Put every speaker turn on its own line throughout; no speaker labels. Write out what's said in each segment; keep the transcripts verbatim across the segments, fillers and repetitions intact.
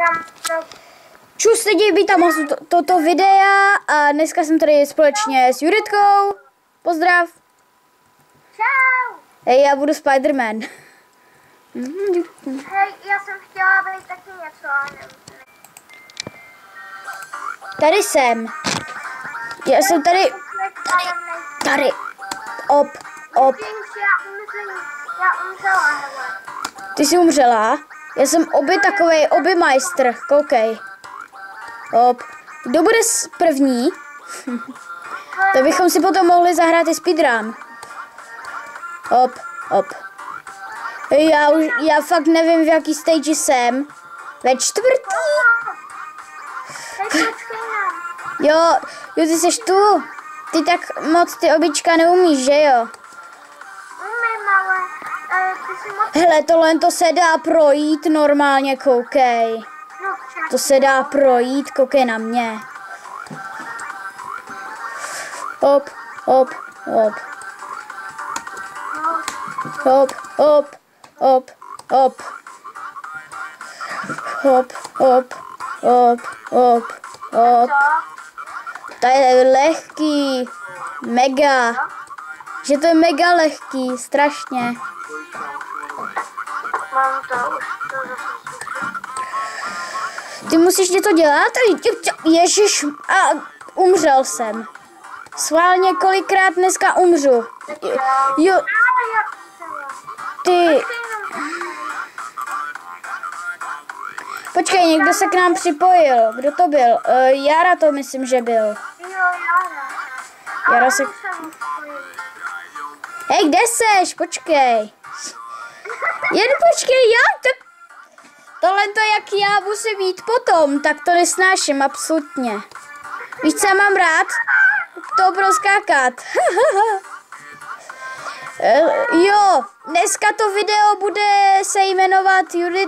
Čus lidi, vítám vás u to, toto videa a dneska jsem tady společně s Juditkou. Pozdrav.
Čau.
Hej, já budu Spiderman.
Hej, já jsem chtěla být taky něco, ale nevím.
Tady jsem. Já jsem tady. Tady. Tady. Op, op.
Já umřela, hele.
Ty jsi umřela? Já jsem oby takovej, oby majstr, koukej. Op. Kdo bude první? To bychom si potom mohli zahrát i speedrun. Op, op. Já už, já fakt nevím, v jaký stage jsem. Ve čtvrtý.
Hej, počkej nám.
Jo, jo, ty jsi tu. Ty tak moc ty obička neumíš, že jo?
Umím, ale uh, ty jsi moc...
Hele, tohle to se dá projít normálně, koukej.
No,
To se dá projít, koukej na mě. Hop, hop, hop. Hop, hop, hop, hop. Hop, hop, hop, hop, hop. To je lehký. Mega. Že to je mega lehký, strašně.
Mám to už to zase.
Ty musíš něco dělat? Ježiš, a umřel jsem. Sválně kolikrát dneska umřu. Jo, ty... Počkej, někdo se k nám připojil. Kdo to byl? Uh, Jara to myslím, že byl.
Jo, Jara.
Jara se... Hej, kde seš? Počkej. Jen počkej, já to... Tohle to, jak já musím jít potom, tak to nesnáším absolutně. Víš, co já mám rád? To proskákat. Jo, dneska to video bude se jmenovat Judit...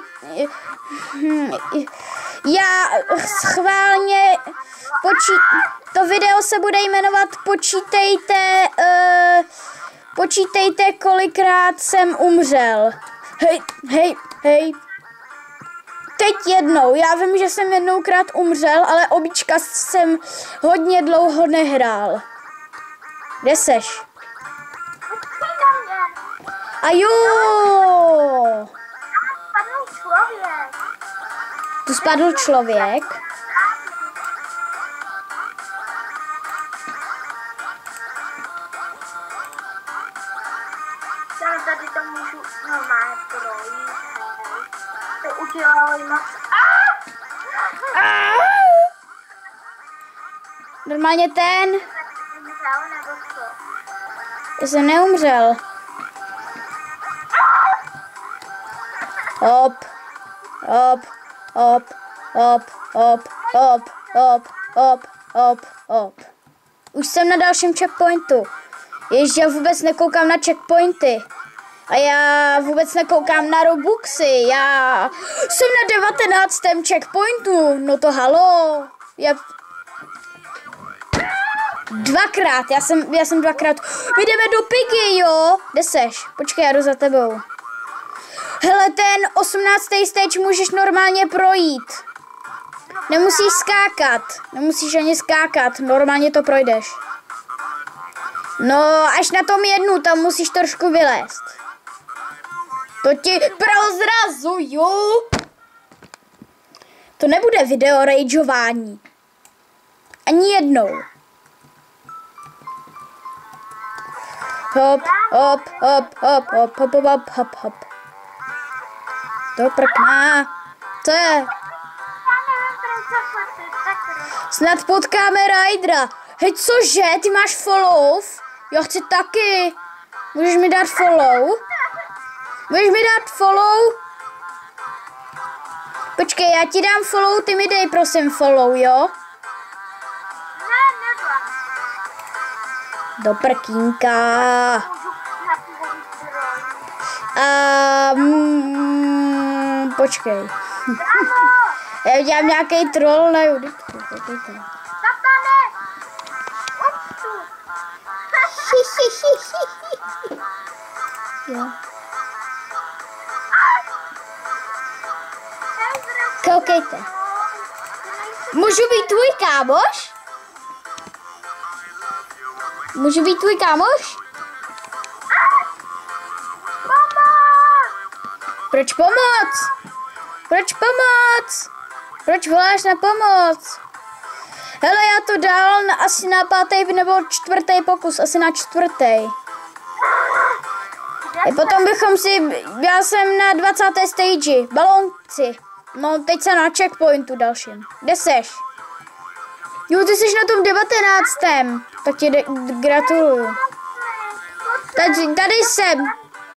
Já schválně... Počí... To video se bude jmenovat Počítejte... Uh, počítejte, kolikrát jsem umřel. Hej, hej, hej. Teď jednou. Já vím, že jsem jednoukrát umřel, ale obička jsem hodně dlouho nehrál. Kde seš? A jo!
Spadl člověk.
Tu spadl člověk.
Já tady to můžu normálně projít, hej. To udělali moc.
Normálně ten.
Umřel nebo co?
Já jsem neumřel. Hop, hop, hop, hop, hop, hop, hop, hop, hop, hop. Už jsem na dalším checkpointu. Ježiš, já vůbec nekoukám na checkpointy. A já vůbec nekoukám na Robuxy. Já jsem na devatenáctém checkpointu. No to halo. Já... Dvakrát, já jsem, já jsem dvakrát. My jdeme do Piggy, jo? Kde seš? Počkej, já jdu za tebou. Hele, ten osmnáctý stage můžeš normálně projít. Nemusíš skákat. Nemusíš ani skákat. Normálně to projdeš. No, až na tom jednu, tam musíš trošku vylézt. To ti prozrazuju. To nebude video rageování. Ani jednou. Hop, hop, hop, hop, hop, hop, hop, hop, hop. To prkná. Co je? Snad potkáme Rydera. Hej, cože? Ty máš follow? Já chci taky. Můžeš mi dát follow? Můžeš mi dát follow? Počkej, já ti dám follow, ty mi dej prosím follow, jo? Do prkínka. Um, počkej. Já udělám nějaký troll na Juditku. Jo. OK, Počkejte. Můžu být tvůj kámoš? Můžu být tvůj kámoš? Proč pomoc? Proč pomoc? Proč voláš na pomoc? Hele, já to dal na, asi na pátý nebo čtvrtý pokus, asi na čtvrtý. A potom bychom si, já jsem na dvacáté stage, balonci. No, teď jsem na checkpointu dalším. Kde seš? Jo, ty jsi na tom devatenáctém Tak ti de- gratuluju. Tady, tady jsem.